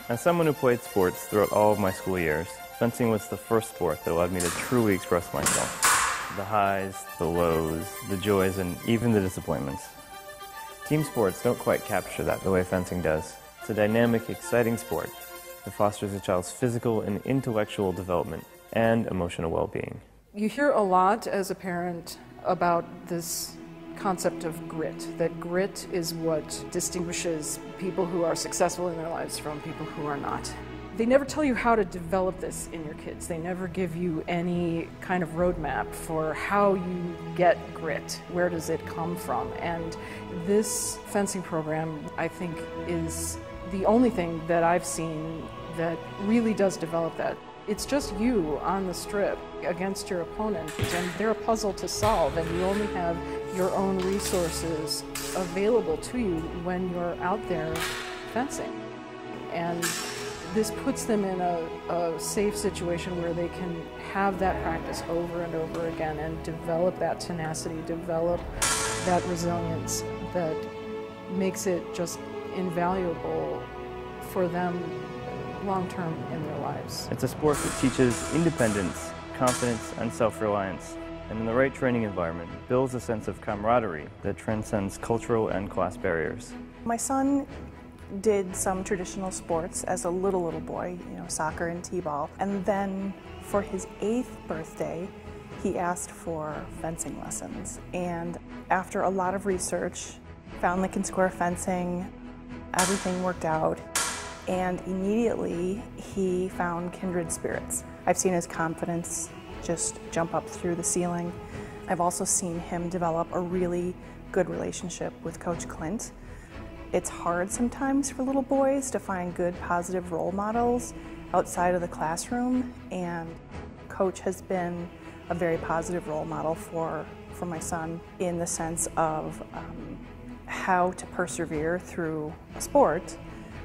As someone who played sports throughout all of my school years, fencing was the first sport that allowed me to truly express myself. The highs, the lows, the joys, and even the disappointments. Team sports don't quite capture that the way fencing does. It's a dynamic, exciting sport that fosters a child's physical and intellectual development and emotional well-being. You hear a lot as a parent about this concept of grit, that grit is what distinguishes people who are successful in their lives from people who are not. They never tell you how to develop this in your kids. They never give you any kind of roadmap for how you get grit. Where does it come from? And this fencing program, I think, is the only thing that I've seen that really does develop that. It's just you on the strip against your opponent, and they're a puzzle to solve, and you only have your own resources available to you when you're out there fencing. And this puts them in a safe situation where they can have that practice over and over again and develop that tenacity, develop that resilience that makes it just invaluable for them long-term in their lives. It's a sport that teaches independence, confidence, and self-reliance, and in the right training environment, builds a sense of camaraderie that transcends cultural and class barriers. My son did some traditional sports as a little boy, soccer and t-ball, and then for his 8th birthday, he asked for fencing lessons. And after a lot of research, found Lincoln Square Fencing, everything worked out. And immediately he found kindred spirits. I've seen his confidence just jump up through the ceiling. I've also seen him develop a really good relationship with Coach Clint. It's hard sometimes for little boys to find good, positive role models outside of the classroom, and Coach has been a very positive role model for my son in the sense of how to persevere through a sport.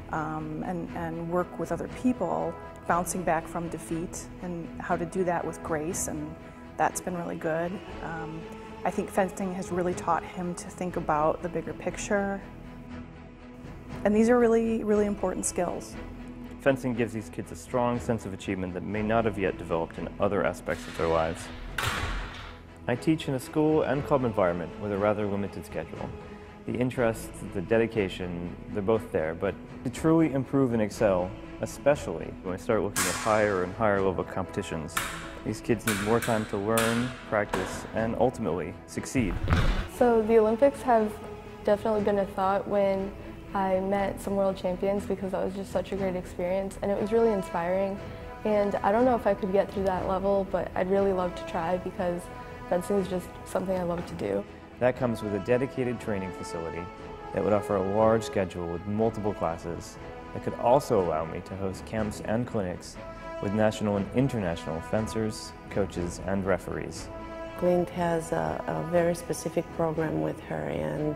And work with other people, bouncing back from defeat, and how to do that with grace, and that's been really good. I think fencing has really taught him to think about the bigger picture, and these are really, really important skills. Fencing gives these kids a strong sense of achievement that may not have yet developed in other aspects of their lives. I teach in a school and club environment with a rather limited schedule. The interest, the dedication, they're both there, but to truly improve and excel, especially when we start looking at higher and higher level competitions, these kids need more time to learn, practice, and ultimately succeed. So the Olympics have definitely been a thought when I met some world champions, because that was just such a great experience, and it was really inspiring. And I don't know if I could get through that level, but I'd really love to try, because fencing is just something I love to do. That comes with a dedicated training facility that would offer a large schedule with multiple classes that could also allow me to host camps and clinics with national and international fencers, coaches, and referees. Clint has a very specific program with her, and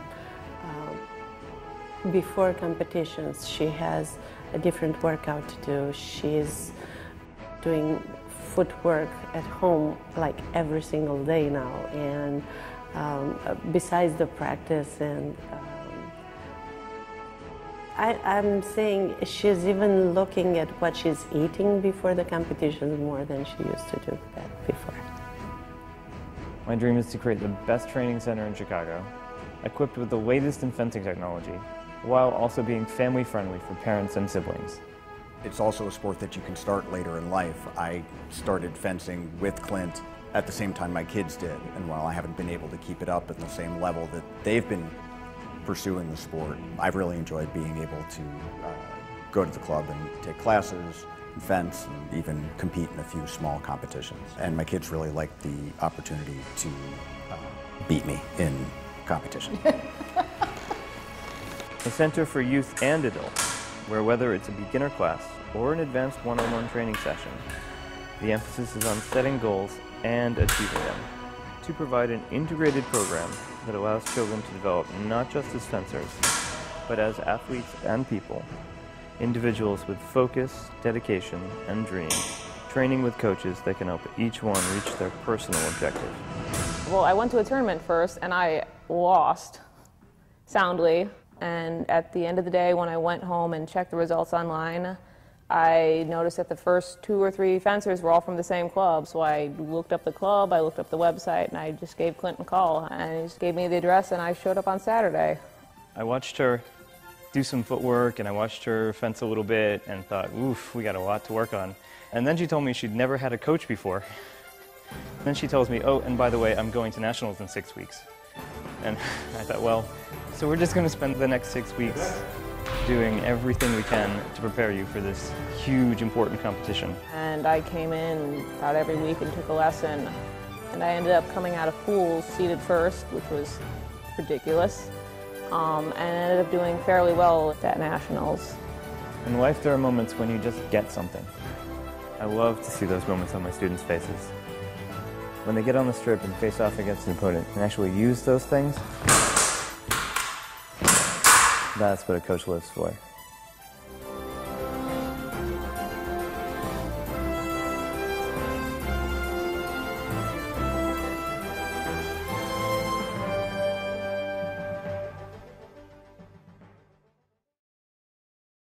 before competitions she has a different workout to do. She's doing footwork at home like every single day now, and besides the practice, and I'm saying she's even looking at what she's eating before the competitions more than she used to do that before. My dream is to create the best training center in Chicago, equipped with the latest in fencing technology, while also being family friendly for parents and siblings. It's also a sport that you can start later in life. I started fencing with Clint at the same time my kids did, and while I haven't been able to keep it up at the same level that they've been pursuing the sport, I've really enjoyed being able to go to the club and take classes, and fence, and even compete in a few small competitions. And my kids really like the opportunity to beat me in competition. A center for youth and adults, where whether it's a beginner class or an advanced one-on-one training session, the emphasis is on setting goals and achieving them, to provide an integrated program that allows children to develop not just as fencers, but as athletes and people, individuals with focus, dedication, and dreams, training with coaches that can help each one reach their personal objective. Well, I went to a tournament first and I lost soundly. And at the end of the day, when I went home and checked the results online, I noticed that the first 2 or 3 fencers were all from the same club. So I looked up the club, I looked up the website, and I just gave Clint a call. And he just gave me the address, and I showed up on Saturday. I watched her do some footwork, and I watched her fence a little bit, and thought, oof, we got a lot to work on. And then she told me she'd never had a coach before. And then she tells me, oh, and by the way, I'm going to nationals in 6 weeks. And I thought, well, so we're just going to spend the next 6 weeks doing everything we can to prepare you for this huge, important competition. And I came in about every week and took a lesson. And I ended up coming out of pools seated first, which was ridiculous. And ended up doing fairly well at nationals. In life, there are moments when you just get something. I love to see those moments on my students' faces. When they get on the strip and face off against an opponent and actually use those things, that's what a coach lives for.